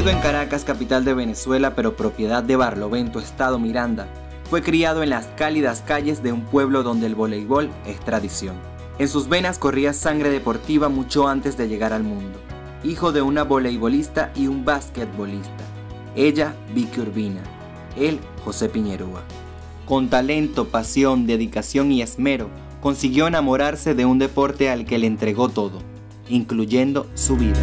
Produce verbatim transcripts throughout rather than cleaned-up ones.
Nacido en Caracas, capital de Venezuela, pero propiedad de Barlovento, estado Miranda, fue criado en las cálidas calles de un pueblo donde el voleibol es tradición. En sus venas corría sangre deportiva mucho antes de llegar al mundo. Hijo de una voleibolista y un basquetbolista. Ella, Vicky Urbina. Él, José Piñerúa. Con talento, pasión, dedicación y esmero, consiguió enamorarse de un deporte al que le entregó todo, incluyendo su vida.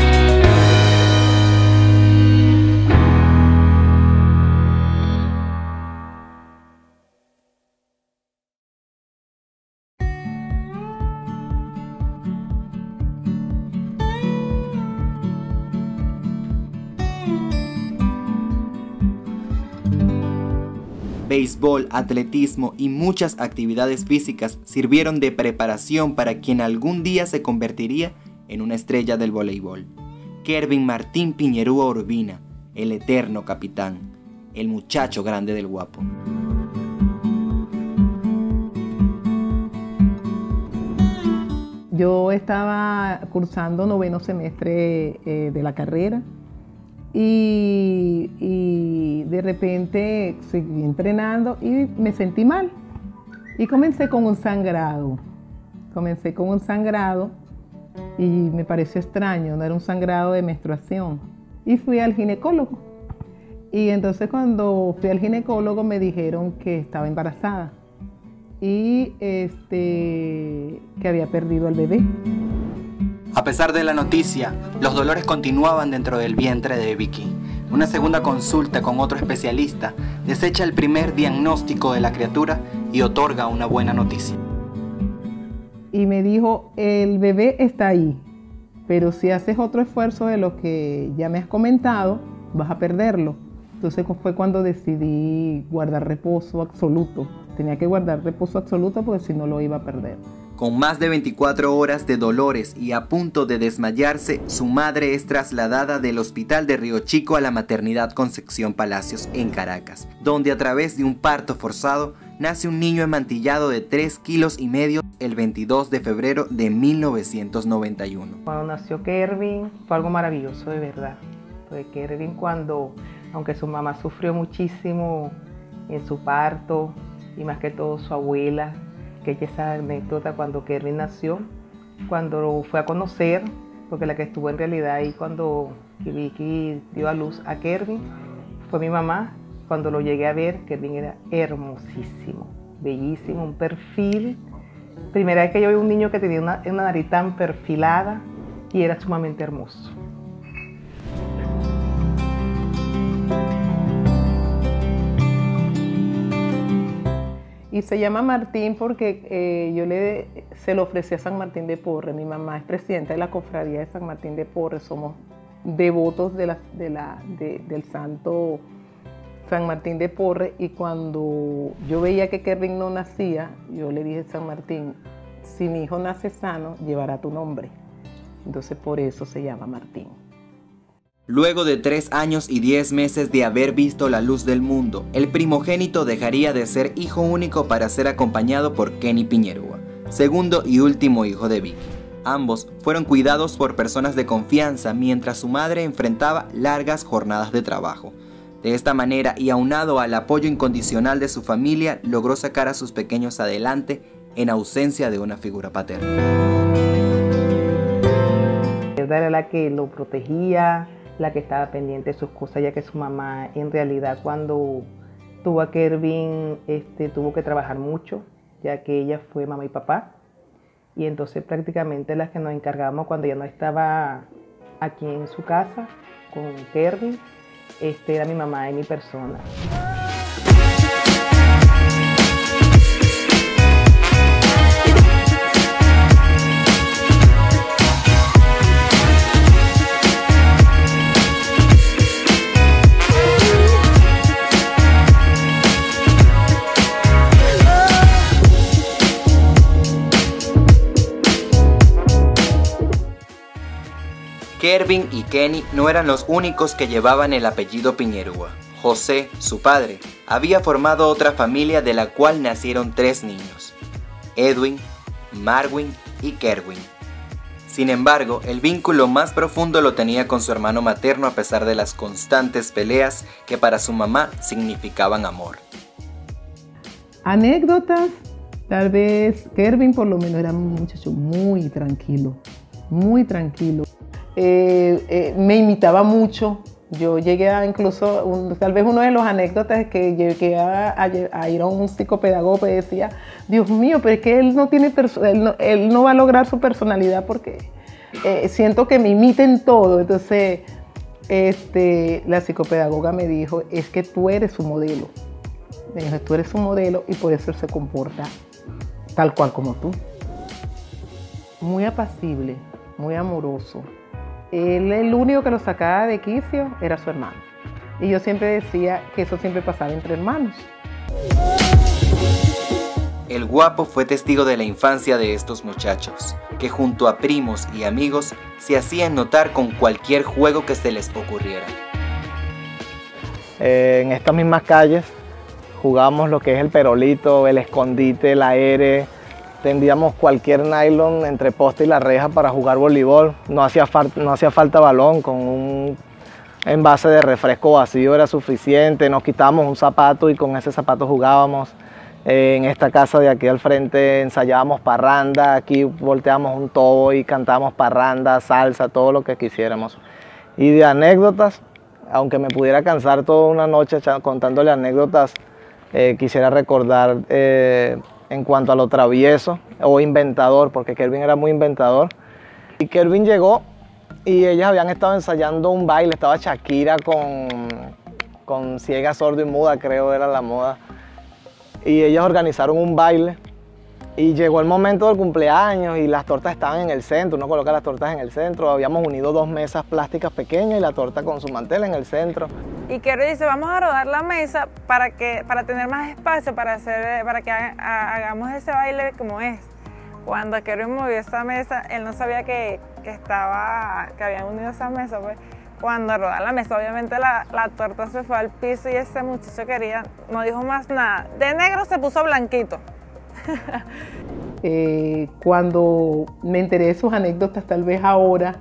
Béisbol, atletismo y muchas actividades físicas sirvieron de preparación para quien algún día se convertiría en una estrella del voleibol. Kervin Martín Piñerúa Urbina, el eterno capitán, el muchacho grande del Guapo. Yo estaba cursando noveno semestre eh, de la carrera. Y, y de repente seguí entrenando y me sentí mal. Y comencé con un sangrado. Comencé con un sangrado y me pareció extraño, no era un sangrado de menstruación. Y fui al ginecólogo. Y entonces cuando fui al ginecólogo me dijeron que estaba embarazada y este, que había perdido al bebé. A pesar de la noticia, los dolores continuaban dentro del vientre de Vicky. Una segunda consulta con otro especialista desecha el primer diagnóstico de la criatura y otorga una buena noticia. Y me dijo, el bebé está ahí, pero si haces otro esfuerzo de lo que ya me has comentado, vas a perderlo. Entonces fue cuando decidí guardar reposo absoluto. Tenía que guardar reposo absoluto porque si no lo iba a perder. Con más de veinticuatro horas de dolores y a punto de desmayarse, su madre es trasladada del hospital de Río Chico a la maternidad Concepción Palacios en Caracas, donde a través de un parto forzado nace un niño emantillado de tres kilos y medio el veintidós de febrero de mil novecientos noventa y uno. Cuando nació Kervin fue algo maravilloso, de verdad. Fue Kervin cuando, aunque su mamá sufrió muchísimo en su parto y más que todo su abuela, que hay esa anécdota cuando Kervin nació, cuando lo fue a conocer, porque la que estuvo en realidad ahí cuando Vicky dio a luz a Kervin fue mi mamá. Cuando lo llegué a ver, Kervin era hermosísimo, bellísimo, un perfil. Primera vez que yo vi un niño que tenía una, una nariz tan perfilada y era sumamente hermoso. Y se llama Martín porque eh, yo le, se lo ofrecí a San Martín de Porres. Mi mamá es presidenta de la cofradía de San Martín de Porres. Somos devotos de la, de la, de, del santo San Martín de Porres. Y cuando yo veía que Kervin no nacía, yo le dije a San Martín, si mi hijo nace sano, llevará tu nombre. Entonces por eso se llama Martín. Luego de tres años y diez meses de haber visto la luz del mundo, el primogénito dejaría de ser hijo único para ser acompañado por Kenny Piñerúa, segundo y último hijo de Vicky. Ambos fueron cuidados por personas de confianza mientras su madre enfrentaba largas jornadas de trabajo. De esta manera, y aunado al apoyo incondicional de su familia, logró sacar a sus pequeños adelante en ausencia de una figura paterna. Era la que lo protegía, la que estaba pendiente de sus cosas, ya que su mamá en realidad cuando tuvo a Kervin este, tuvo que trabajar mucho, ya que ella fue mamá y papá. Y entonces prácticamente las que nos encargábamos cuando ella no estaba aquí en su casa con Kervin, este, era mi mamá y mi persona. Kervin y Kenny no eran los únicos que llevaban el apellido Piñerúa. José, su padre, había formado otra familia de la cual nacieron tres niños, Edwin, Marwin y Kerwin. Sin embargo, el vínculo más profundo lo tenía con su hermano materno a pesar de las constantes peleas que para su mamá significaban amor. Anécdotas, tal vez Kervin por lo menos era un muchacho muy tranquilo, muy tranquilo. Eh, eh, me imitaba mucho. Yo llegué a incluso, un, tal vez uno de los anécdotas es que llegué a, a, a ir a un psicopedagogo y decía, Dios mío, pero es que él no, tiene él no, él no va a lograr su personalidad porque eh, siento que me imiten todo. Entonces este, la psicopedagoga me dijo, es que tú eres su modelo. Me dijo, tú eres su modelo y por eso él se comporta tal cual como tú. Muy apacible, muy amoroso. Él, el único que lo sacaba de quicio era su hermano. Y yo siempre decía que eso siempre pasaba entre hermanos. El Guapo fue testigo de la infancia de estos muchachos, que junto a primos y amigos se hacían notar con cualquier juego que se les ocurriera. Eh, en estas mismas calles jugábamos lo que es el perolito, el escondite, el aire. Tendíamos cualquier nylon entre poste y la reja para jugar voleibol. No hacía, no hacía falta balón, con un envase de refresco vacío era suficiente. Nos quitábamos un zapato y con ese zapato jugábamos. Eh, en esta casa de aquí al frente ensayábamos parranda, aquí volteábamos un tobo y cantábamos parranda, salsa, todo lo que quisiéramos. Y de anécdotas, aunque me pudiera cansar toda una noche contándole anécdotas, eh, quisiera recordar eh, en cuanto a lo travieso o inventador, porque Kervin era muy inventador. Y Kervin llegó y ellas habían estado ensayando un baile, estaba Shakira con, con Ciega, Sordo y Muda, creo era la moda. Y ellas organizaron un baile y llegó el momento del cumpleaños y las tortas estaban en el centro, uno coloca las tortas en el centro, habíamos unido dos mesas plásticas pequeñas y la torta con su mantel en el centro. Y Kervin dice, vamos a rodar la mesa para, que, para tener más espacio, para, hacer, para que ha, ha, hagamos ese baile como es. Cuando Kervin movió esa mesa, él no sabía que, que, estaba, que habían unido esa mesa, pues. Cuando rodó la mesa, obviamente la, la torta se fue al piso y ese muchacho quería, no dijo más nada. De negro se puso blanquito. eh, cuando me enteré de sus anécdotas, tal vez ahora,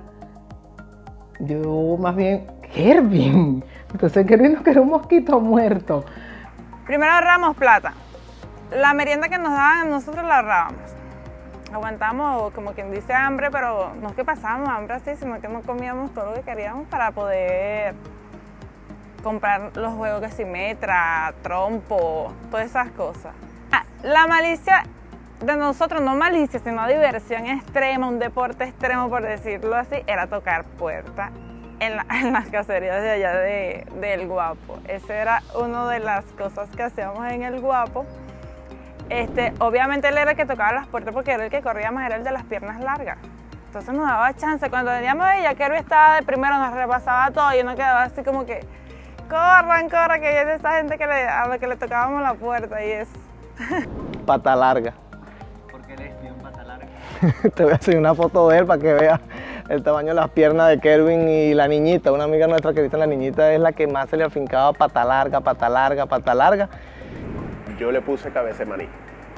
yo más bien, Kervin. Entonces Kervin no quería un mosquito muerto. Primero ahorramos plata. La merienda que nos daban, nosotros la ahorrábamos. Aguantamos, como quien dice, hambre, pero no es que pasábamos hambre así, sino que no comíamos todo lo que queríamos para poder comprar los juegos que si metra, trompo, todas esas cosas. La malicia de nosotros, no malicia, sino diversión extrema, un deporte extremo, por decirlo así, era tocar puertas en, la, en las caserías de allá de, del Guapo. Esa era una de las cosas que hacíamos en el Guapo. Este, obviamente él era el que tocaba las puertas porque era el que corría más, era el de las piernas largas. Entonces nos daba chance. Cuando veníamos de ella, Kervin estaba de primero, nos repasaba todo y uno quedaba así como que corran, corran, que es de esa gente que le, a la que le tocábamos la puerta y eso. Pata larga. ¿Por qué le escribieron pata larga? Te voy a hacer una foto de él para que veas el tamaño de las piernas de Kervin y la niñita. Una amiga nuestra que dice la niñita es la que más se le afincaba pata larga, pata larga, pata larga. Yo le puse cabeza de maní,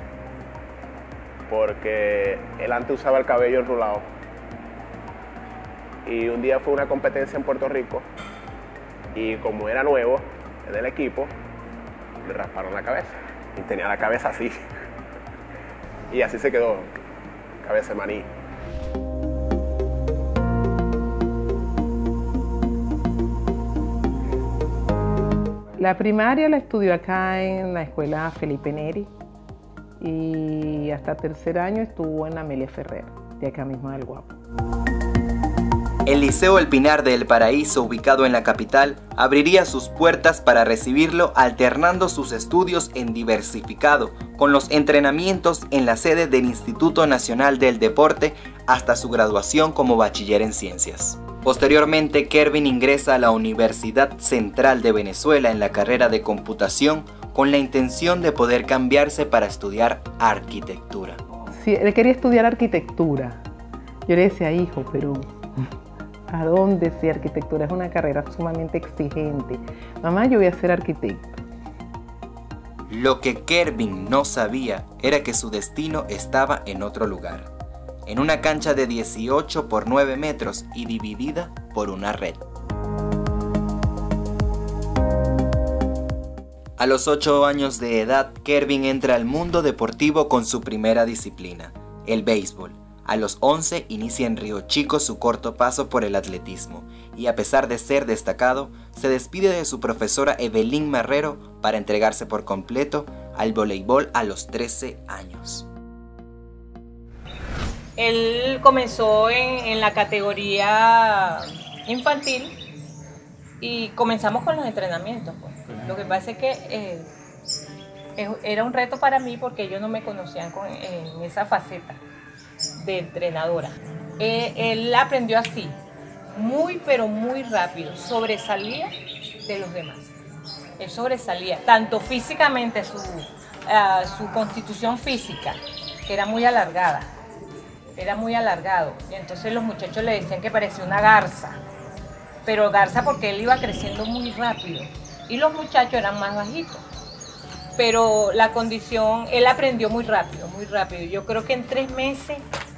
porque él antes usaba el cabello enrulado. Y un día fue una competencia en Puerto Rico y como era nuevo en el equipo, le rasparon la cabeza y tenía la cabeza así. Y así se quedó, cabeza de maní. La primaria la estudió acá en la escuela Felipe Neri y hasta tercer año estuvo en Amelia Ferrer, de acá mismo del Guapo. El Liceo El Pinar de El Paraíso, ubicado en la capital, abriría sus puertas para recibirlo alternando sus estudios en diversificado, con los entrenamientos en la sede del Instituto Nacional del Deporte hasta su graduación como bachiller en ciencias. Posteriormente, Kervin ingresa a la Universidad Central de Venezuela en la carrera de computación con la intención de poder cambiarse para estudiar arquitectura. Sí, él quería estudiar arquitectura. Yo le decía, hijo, pero ¿a dónde? Si arquitectura es una carrera sumamente exigente. Mamá, yo voy a ser arquitecto. Lo que Kervin no sabía era que su destino estaba en otro lugar. en una cancha de dieciocho por nueve metros y dividida por una red. A los ocho años de edad, Kervin entra al mundo deportivo con su primera disciplina, el béisbol. A los once inicia en Río Chico su corto paso por el atletismo y, a pesar de ser destacado, se despide de su profesora Evelyn Marrero para entregarse por completo al voleibol a los trece años. Él comenzó en, en la categoría infantil y comenzamos con los entrenamientos, pues. Lo que pasa es que eh, era un reto para mí porque ellos no me conocían con, en esa faceta de entrenadora. Eh, él aprendió así, muy pero muy rápido, sobresalía de los demás. Él sobresalía, tanto físicamente, su, uh, su constitución física, que era muy alargada, era muy alargado. Y entonces los muchachos le decían que parecía una garza, pero garza porque él iba creciendo muy rápido. Y los muchachos eran más bajitos. Pero la condición, él aprendió muy rápido, muy rápido. Yo creo que en tres meses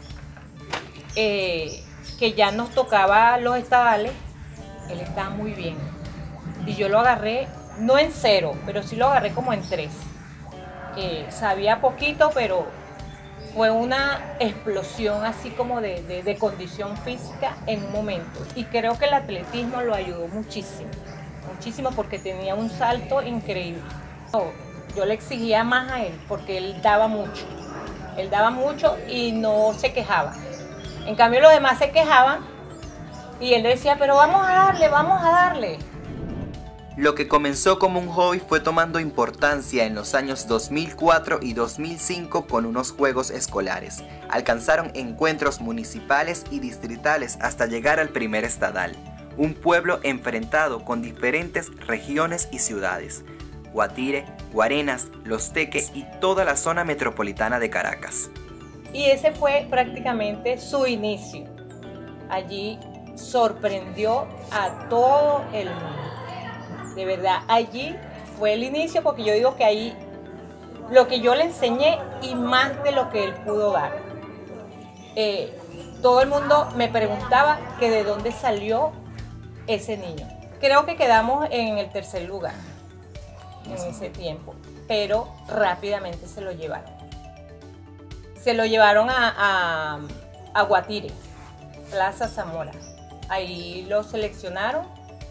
eh, que ya nos tocaba los estadales, él estaba muy bien. Y yo lo agarré, no en cero, pero sí lo agarré como en tres. Eh, sabía poquito, pero fue una explosión así como de, de, de condición física en un momento. Y creo que el atletismo lo ayudó muchísimo, muchísimo porque tenía un salto increíble. Yo le exigía más a él porque él daba mucho, él daba mucho y no se quejaba. En cambio los demás se quejaban y él decía, pero vamos a darle, vamos a darle. Lo que comenzó como un hobby fue tomando importancia en los años dos mil cuatro y dos mil cinco con unos juegos escolares. Alcanzaron encuentros municipales y distritales hasta llegar al primer estadal, un pueblo enfrentado con diferentes regiones y ciudades: Guatire, Guarenas, Los Teques y toda la zona metropolitana de Caracas. Y ese fue prácticamente su inicio. Allí sorprendió a todo el mundo. De verdad, allí fue el inicio porque yo digo que ahí lo que yo le enseñé y más de lo que él pudo dar. Eh, todo el mundo me preguntaba que de dónde salió ese niño. Creo que quedamos en el tercer lugar en ese tiempo, pero rápidamente se lo llevaron. Se lo llevaron a, a, a Guatire, Plaza Zamora. Ahí lo seleccionaron,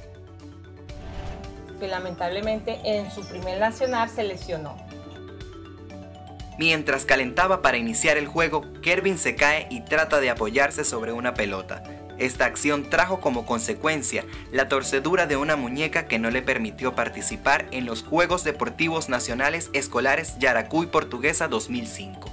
que lamentablemente en su primer nacional se lesionó. Mientras calentaba para iniciar el juego, Kervin se cae y trata de apoyarse sobre una pelota. Esta acción trajo como consecuencia la torcedura de una muñeca que no le permitió participar en los Juegos Deportivos Nacionales Escolares Yaracuy Portuguesa dos mil cinco.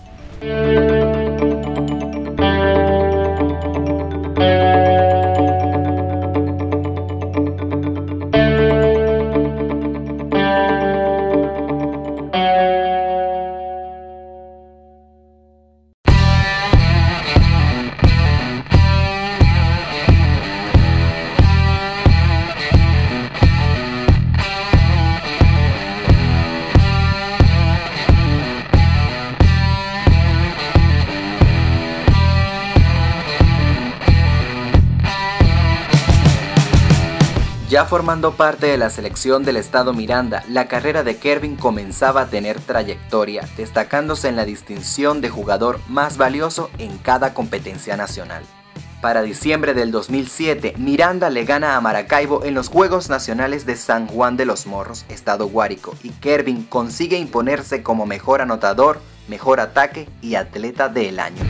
Ya formando parte de la selección del estado Miranda, la carrera de Kervin comenzaba a tener trayectoria, destacándose en la distinción de jugador más valioso en cada competencia nacional. Para diciembre del dos mil siete, Miranda le gana a Maracaibo en los Juegos Nacionales de San Juan de los Morros, estado Guárico, y Kervin consigue imponerse como mejor anotador, mejor ataque y atleta del año.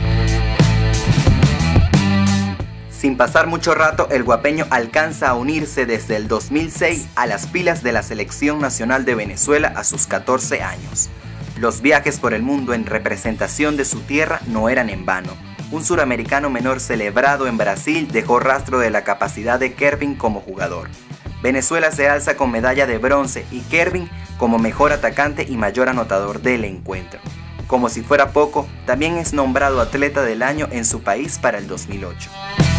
Sin pasar mucho rato, el guapeño alcanza a unirse desde el dos mil seis a las filas de la Selección Nacional de Venezuela a sus catorce años. Los viajes por el mundo en representación de su tierra no eran en vano. Un suramericano menor celebrado en Brasil dejó rastro de la capacidad de Kervin como jugador. Venezuela se alza con medalla de bronce y Kervin como mejor atacante y mayor anotador del encuentro. Como si fuera poco, también es nombrado atleta del año en su país para el dos mil ocho.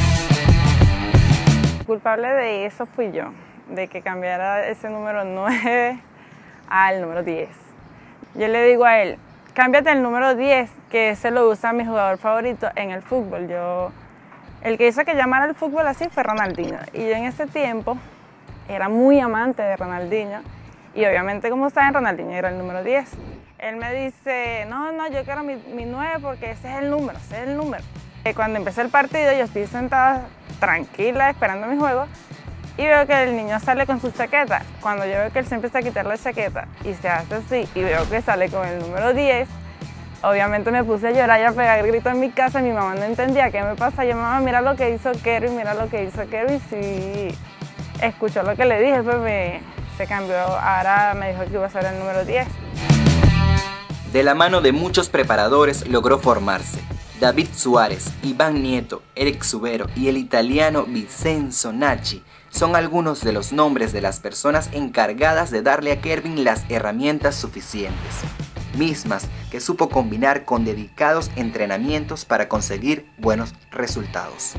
Culpable de eso fui yo, de que cambiara ese número nueve al número diez. Yo le digo a él, cámbiate el número diez, que ese lo usa mi jugador favorito en el fútbol. Yo, el que hizo que llamara el fútbol así fue Ronaldinho. Y yo en ese tiempo era muy amante de Ronaldinho. Y obviamente, como saben, Ronaldinho era el número diez. Él me dice, no, no, yo quiero mi, mi nueve porque ese es el número, ese es el número. Y cuando empecé el partido, yo estoy sentada tranquila esperando mi juego y veo que el niño sale con su chaqueta. Cuando yo veo que él se empieza a quitar la chaqueta y se hace así y veo que sale con el número diez, obviamente me puse a llorar y a pegar grito en mi casa. Mi mamá no entendía qué me pasa. Yo, mamá, mira lo que hizo Kervin, mira lo que hizo Kervin. Sí, escuchó lo que le dije, pues me, se cambió. Ahora me dijo que iba a ser el número diez. De la mano de muchos preparadores logró formarse. David Suárez, Iván Nieto, Eric Subero y el italiano Vincenzo Nacci son algunos de los nombres de las personas encargadas de darle a Kervin las herramientas suficientes, mismas que supo combinar con dedicados entrenamientos para conseguir buenos resultados.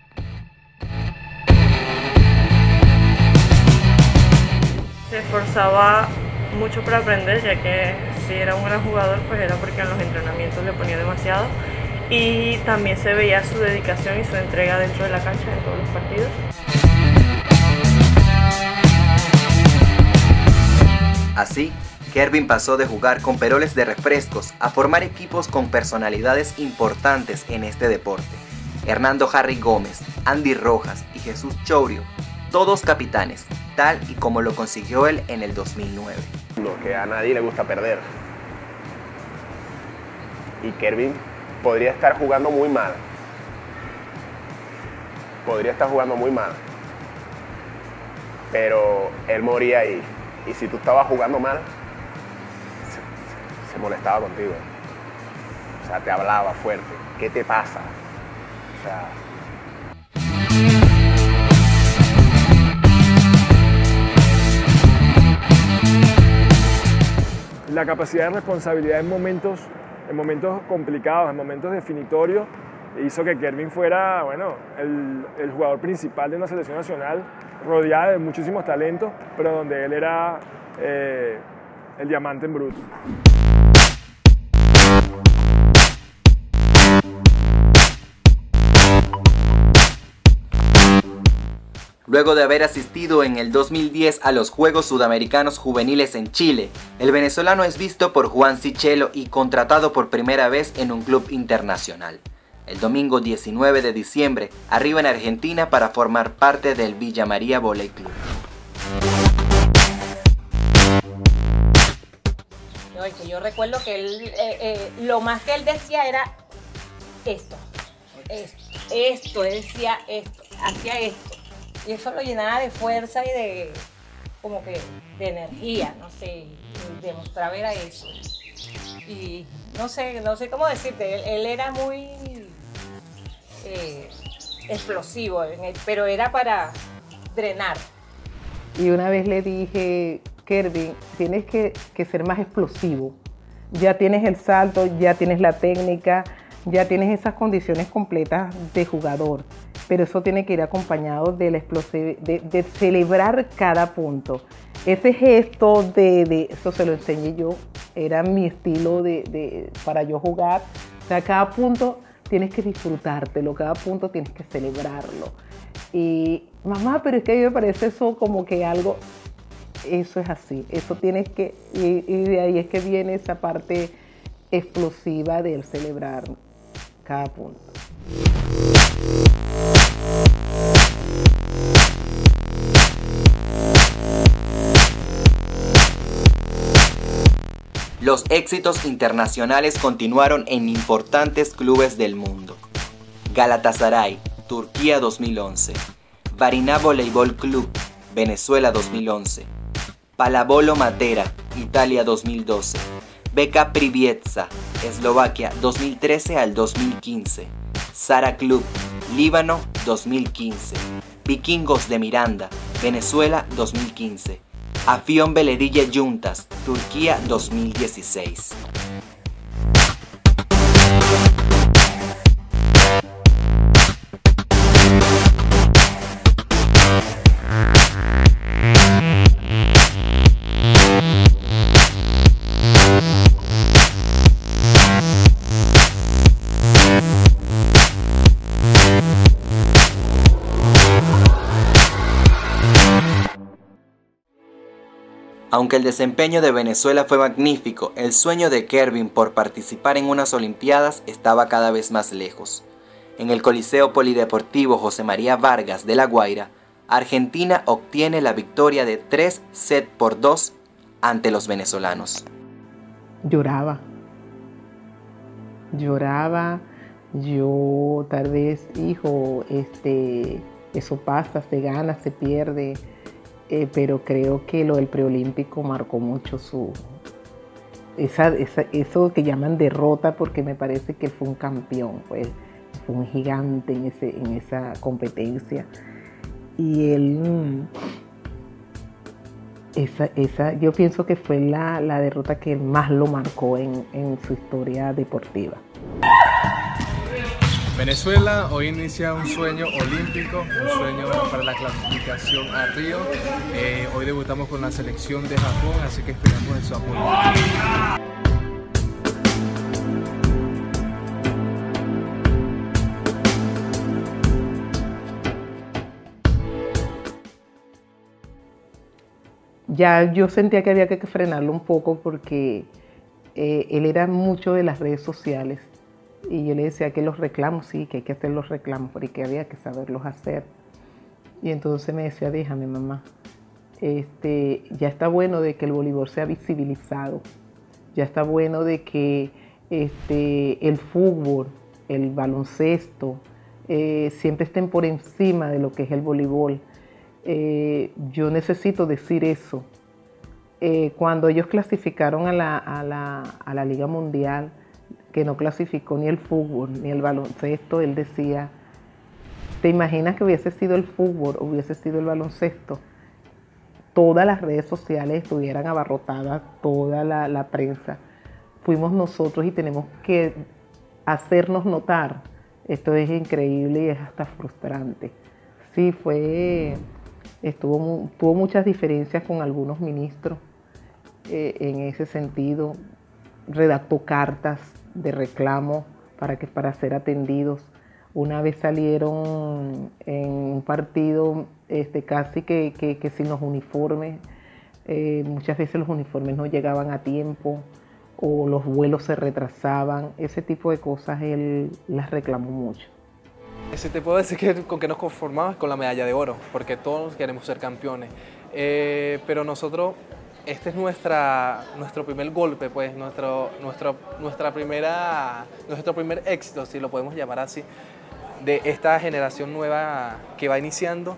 Se esforzaba mucho para aprender, ya que si era un gran jugador, pues era porque en los entrenamientos le ponía demasiado. Y también se veía su dedicación y su entrega dentro de la cancha en todos los partidos. Así, Kervin pasó de jugar con peroles de refrescos a formar equipos con personalidades importantes en este deporte. Hernando Harry Gómez, Andy Rojas y Jesús Chourio, todos capitanes, tal y como lo consiguió él en el dos mil nueve. Lo que a nadie le gusta perder. Y Kervin podría estar jugando muy mal. Podría estar jugando muy mal. Pero él moría ahí. Y si tú estabas jugando mal, se, se molestaba contigo. O sea, te hablaba fuerte. ¿Qué te pasa? O sea... La capacidad de responsabilidad en momentos, en momentos complicados, en momentos definitorios, hizo que Kervin fuera, bueno, el, el jugador principal de una selección nacional rodeada de muchísimos talentos, pero donde él era eh, el diamante en bruto. Luego de haber asistido en el dos mil diez a los Juegos Sudamericanos Juveniles en Chile, el venezolano es visto por Juan Sichelo y contratado por primera vez en un club internacional. El domingo diecinueve de diciembre arriba en Argentina para formar parte del Villa María Volley Club. Yo recuerdo que él, eh, eh, lo más que él decía era esto, esto, esto, él decía esto, hacía esto. Y eso lo llenaba de fuerza y de, como que, de energía, no sé, demostraba era eso. Y no sé, no sé cómo decirte, él, él era muy eh, explosivo, pero era para drenar. Y una vez le dije, Kervin, tienes que, que ser más explosivo. Ya tienes el salto, ya tienes la técnica, ya tienes esas condiciones completas de jugador. Pero eso tiene que ir acompañado de, la explosiv- de, de celebrar cada punto. Ese gesto de, de, eso se lo enseñé yo, era mi estilo de, de, para yo jugar. O sea, cada punto tienes que disfrutártelo, cada punto tienes que celebrarlo. Y mamá, pero es que a mí me parece eso como que algo, eso es así, eso tienes que, y, y de ahí es que viene esa parte explosiva del celebrar cada punto. Los éxitos internacionales continuaron en importantes clubes del mundo. Galatasaray, Turquía dos mil once. Varina Voleibol Club, Venezuela dos mil once. Pallavolo Matera, Italia dos mil doce. B K Prievidza, Eslovaquia dos mil trece al dos mil quince. Sara Club, Líbano dos mil quince. Vikingos de Miranda, Venezuela dos mil quince. Afión Belediyye Juntas, Turquía dos mil dieciséis. Aunque el desempeño de Venezuela fue magnífico, el sueño de Kervin por participar en unas Olimpiadas estaba cada vez más lejos. En el Coliseo Polideportivo José María Vargas de La Guaira, Argentina obtiene la victoria de tres sets por dos ante los venezolanos. Lloraba, lloraba, yo tal vez, hijo, este, eso pasa, se gana, se pierde, eh, pero creo que lo del preolímpico marcó mucho su, esa, esa, eso que llaman derrota, porque me parece que él fue un campeón, pues, fue un gigante en, ese, en esa competencia. Y él, esa, esa, yo pienso que fue la, la derrota que más lo marcó en, en su historia deportiva. Venezuela hoy inicia un sueño olímpico, un sueño para la clasificación a Río. Eh, hoy debutamos con la selección de Japón, así que esperamos en su apoyo. Ya yo sentía que había que frenarlo un poco porque eh, él era mucho de las redes sociales y yo le decía que los reclamos, sí, que hay que hacer los reclamos, pero que había que saberlos hacer. Y entonces me decía, déjame mamá, este, ya está bueno de que el voleibol sea visibilizado, ya está bueno de que este, el fútbol, el baloncesto, eh, siempre estén por encima de lo que es el voleibol. Eh, yo necesito decir eso. Eh, cuando ellos clasificaron a la, a, la, a la Liga Mundial, que no clasificó ni el fútbol ni el baloncesto, él decía, ¿te imaginas que hubiese sido el fútbol o hubiese sido el baloncesto? Todas las redes sociales estuvieran abarrotadas, toda la, la prensa. Fuimos nosotros y tenemos que hacernos notar. Esto es increíble y es hasta frustrante. Sí, fue... Estuvo, tuvo muchas diferencias con algunos ministros eh, en ese sentido. Redactó cartas de reclamo para, que, para ser atendidos. Una vez salieron en un partido este, casi que, que, que sin los uniformes. Eh, muchas veces los uniformes no llegaban a tiempo o los vuelos se retrasaban. Ese tipo de cosas él las reclamó mucho. Si te puedo decir que con que nos conformamos con la medalla de oro, porque todos queremos ser campeones. Eh, pero nosotros, este es nuestra, nuestro primer golpe, pues, nuestro, nuestro, nuestra primera, nuestro primer éxito, si lo podemos llamar así, de esta generación nueva que va iniciando.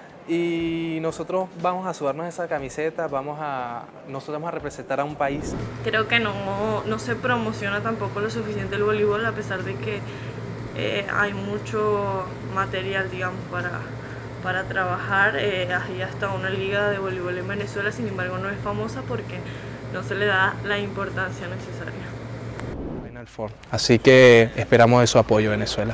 Y nosotros vamos a sudarnos esa camiseta, vamos a, nosotros vamos a representar a un país. Creo que no, no se promociona tampoco lo suficiente el voleibol, a pesar de que Eh, hay mucho material, digamos, para, para trabajar. Eh, hay hasta una liga de voleibol en Venezuela, sin embargo no es famosa porque no se le da la importancia necesaria. Así que esperamos de su apoyo, Venezuela.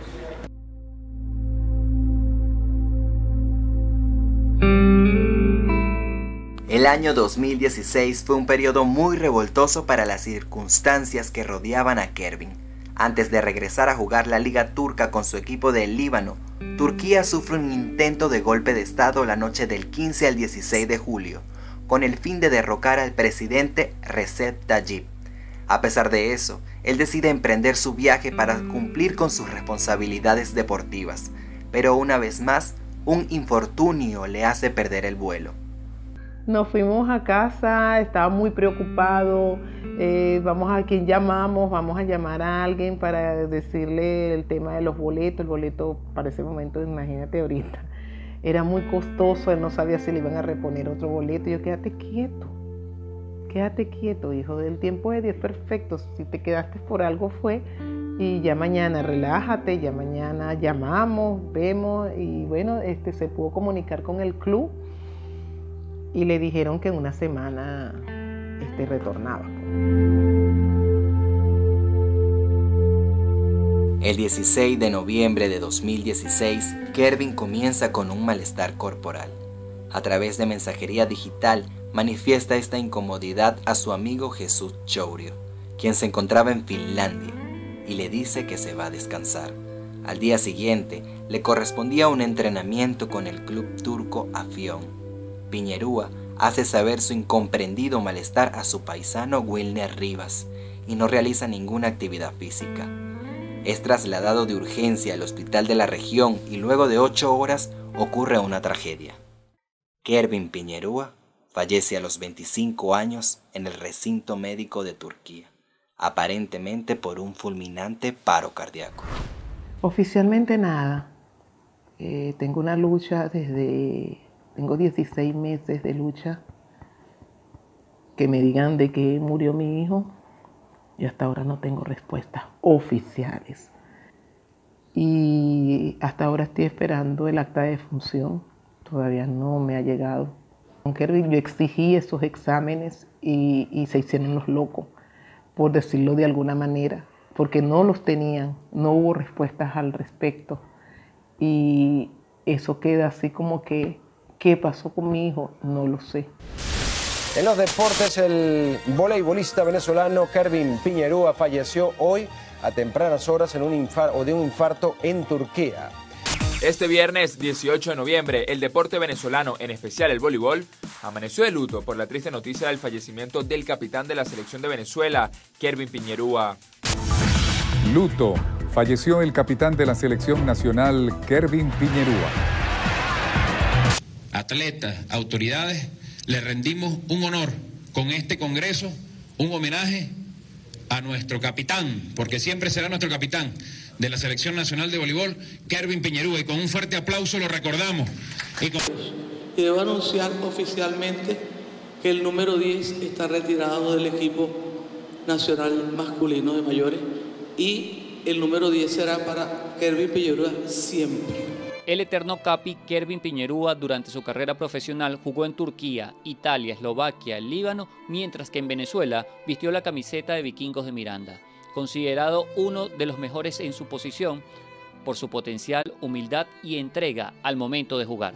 El año dos mil dieciséis fue un periodo muy revoltoso para las circunstancias que rodeaban a Kervin. Antes de regresar a jugar la Liga Turca con su equipo del Líbano, Turquía sufre un intento de golpe de Estado la noche del quince al dieciséis de julio, con el fin de derrocar al presidente Recep Tayyip. A pesar de eso, él decide emprender su viaje para cumplir con sus responsabilidades deportivas, pero una vez más, un infortunio le hace perder el vuelo. Nos fuimos a casa, estaba muy preocupado, eh, vamos a quien llamamos, vamos a llamar a alguien para decirle el tema de los boletos. El boleto para ese momento, imagínate ahorita, era muy costoso, él no sabía si le iban a reponer otro boleto. Y yo, quédate quieto, quédate quieto, hijo, del tiempo de Dios, perfecto, si te quedaste por algo fue, y ya mañana relájate, ya mañana llamamos, vemos, y bueno, este, se pudo comunicar con el club, y le dijeron que en una semana este, retornaba. El dieciséis de noviembre de dos mil dieciséis, Kervin comienza con un malestar corporal. A través de mensajería digital, manifiesta esta incomodidad a su amigo Jesús Chourio, quien se encontraba en Finlandia, y le dice que se va a descansar. Al día siguiente, le correspondía un entrenamiento con el club turco Afyon. Piñerúa hace saber su incomprendido malestar a su paisano Wilner Rivas y no realiza ninguna actividad física. Es trasladado de urgencia al hospital de la región y luego de ocho horas ocurre una tragedia. Kervin Piñerúa fallece a los veinticinco años en el recinto médico de Turquía, aparentemente por un fulminante paro cardíaco. Oficialmente nada. Eh, tengo una lucha desde... Tengo dieciséis meses de lucha. Que me digan de que murió mi hijo y hasta ahora no tengo respuestas oficiales. Y hasta ahora estoy esperando el acta de defunción. Todavía no me ha llegado. Con Kervin yo exigí esos exámenes y, y se hicieron los locos, por decirlo de alguna manera, porque no los tenían, no hubo respuestas al respecto. Y eso queda así como que, ¿qué pasó con mi hijo? No lo sé. En los deportes, el voleibolista venezolano Kervin Piñerúa falleció hoy a tempranas horas en un infarto, o de un infarto en Turquía. Este viernes dieciocho de noviembre, el deporte venezolano, en especial el voleibol, amaneció de luto por la triste noticia del fallecimiento del capitán de la selección de Venezuela, Kervin Piñerúa. Luto. Falleció el capitán de la selección nacional, Kervin Piñerúa. Atletas, autoridades, le rendimos un honor con este congreso, un homenaje a nuestro capitán, porque siempre será nuestro capitán de la Selección Nacional de Voleibol, Kervin Piñerúa, y con un fuerte aplauso lo recordamos. Y, con... y debo anunciar oficialmente que el número diez está retirado del equipo nacional masculino de mayores y el número diez será para Kervin Piñerúa siempre. El eterno capi Kervin Piñerúa durante su carrera profesional jugó en Turquía, Italia, Eslovaquia, Líbano, mientras que en Venezuela vistió la camiseta de Vikingos de Miranda. Considerado uno de los mejores en su posición por su potencial, humildad y entrega al momento de jugar.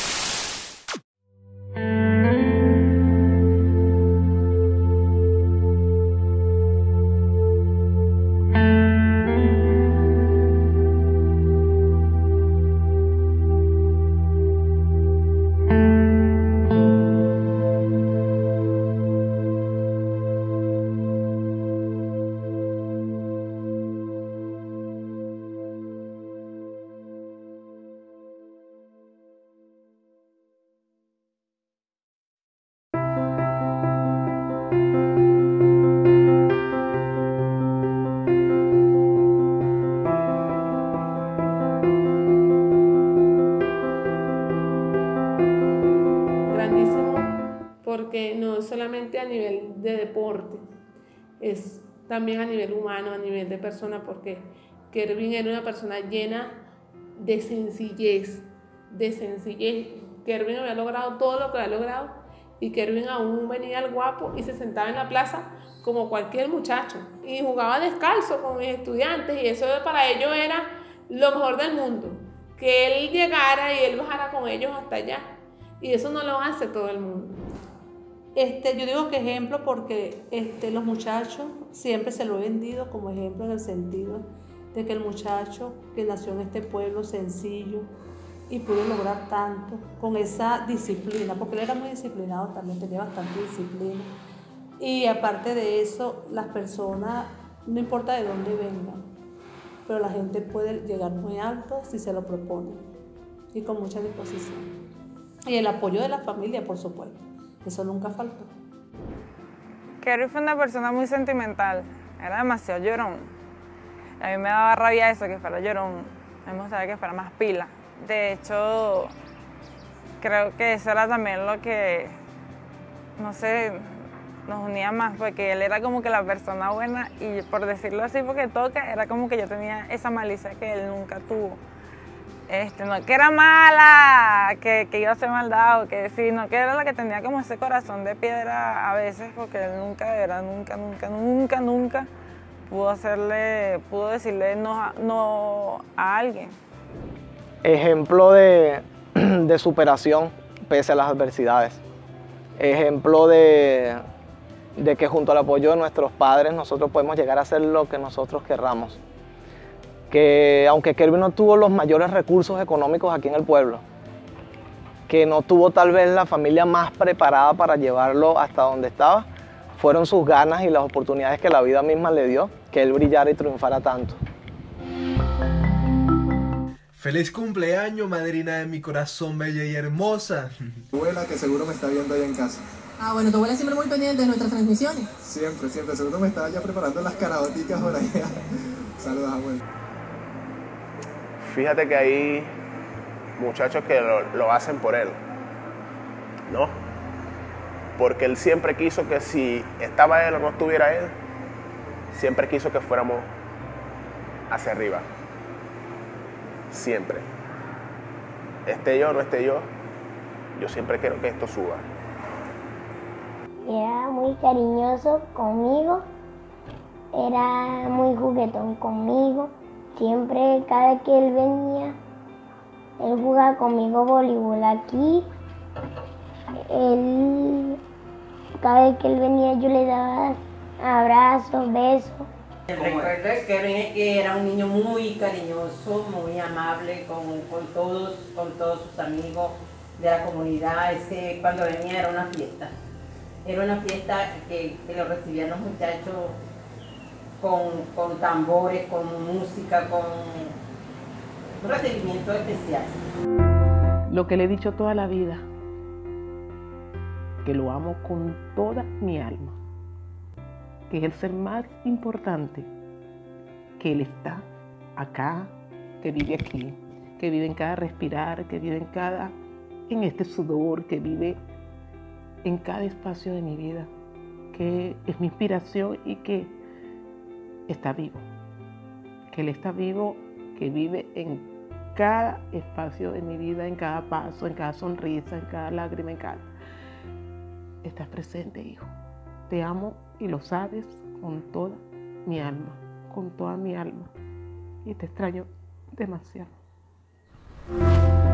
Porque no solamente a nivel de deporte, es también a nivel humano, a nivel de persona, porque Kervin era una persona llena de sencillez, de sencillez. Kervin había logrado todo lo que había logrado y Kervin aún venía al guapo y se sentaba en la plaza como cualquier muchacho y jugaba descalzo con mis estudiantes y eso para ellos era lo mejor del mundo, que él llegara y él bajara con ellos hasta allá y eso no lo hace todo el mundo. Este, yo digo que ejemplo porque este, los muchachos siempre se lo he vendido como ejemplo en el sentido de que el muchacho que nació en este pueblo sencillo y pudo lograr tanto con esa disciplina, porque él era muy disciplinado también, tenía bastante disciplina. Y aparte de eso, las personas, no importa de dónde vengan, pero la gente puede llegar muy alto si se lo propone y con mucha disposición. Y el apoyo de la familia, por supuesto. Eso nunca faltó. Kervin fue una persona muy sentimental, era demasiado llorón. A mí me daba rabia eso, que fuera llorón. A mí me gustaría que fuera más pila. De hecho, creo que eso era también lo que, no sé, nos unía más, porque él era como que la persona buena y por decirlo así, porque toca, era como que yo tenía esa malicia que él nunca tuvo. Este, no que era mala, que, que iba a hacer maldad, o que sí, no que era la que tenía como ese corazón de piedra a veces, porque él nunca era, nunca, nunca, nunca, nunca pudo hacerle, pudo decirle no a, no a alguien. Ejemplo de, de superación pese a las adversidades. Ejemplo de, de que junto al apoyo de nuestros padres nosotros podemos llegar a hacer lo que nosotros querramos. Que aunque Kervin no tuvo los mayores recursos económicos aquí en el pueblo, que no tuvo tal vez la familia más preparada para llevarlo hasta donde estaba, fueron sus ganas y las oportunidades que la vida misma le dio, que él brillara y triunfara tanto. ¡Feliz cumpleaños, madrina de mi corazón bella y hermosa! Tu abuela, que seguro me está viendo allá en casa. Ah, bueno, tu abuela siempre muy pendiente de nuestras transmisiones. Siempre, siempre. Seguro me estaba ya preparando las caraoticas por allá. Saludos, abuela. Fíjate que hay muchachos que lo, lo hacen por él, ¿no? Porque él siempre quiso que si estaba él o no estuviera él, siempre quiso que fuéramos hacia arriba. Siempre. Esté yo o no esté yo, yo siempre quiero que esto suba. Era muy cariñoso conmigo, era muy juguetón conmigo. Siempre, cada que él venía, él jugaba conmigo voleibol aquí. Él, cada vez que él venía, yo le daba abrazos, besos. El recuerdo de Kevin es que era un niño muy cariñoso, muy amable con, con, todos, con todos sus amigos de la comunidad. Ese, cuando venía era una fiesta. Era una fiesta que, que lo recibían los muchachos con, con tambores, con música, con un recibimiento especial. Lo que le he dicho toda la vida, que lo amo con toda mi alma, que es el ser más importante, que Él está acá, que vive aquí, que vive en cada respirar, que vive en cada, en este sudor, que vive en cada espacio de mi vida, que es mi inspiración y que está vivo, que Él está vivo, que vive en cada espacio de mi vida, en cada paso, en cada sonrisa, en cada lágrima, en cada... Estás presente, hijo. Te amo y lo sabes con toda mi alma, con toda mi alma. Y te extraño demasiado.